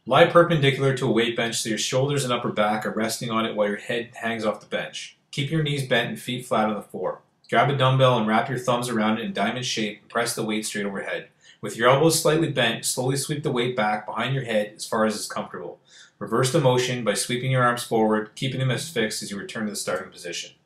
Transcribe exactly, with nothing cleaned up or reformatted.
Lie perpendicular to a weight bench so your shoulders and upper back are resting on it while your head hangs off the bench. Keep your knees bent and feet flat on the floor. Grab a dumbbell and wrap your thumbs around it in diamond shape and press the weight straight overhead. With your elbows slightly bent, slowly sweep the weight back behind your head as far as is comfortable. Reverse the motion by sweeping your arms forward, keeping them as fixed as you return to the starting position.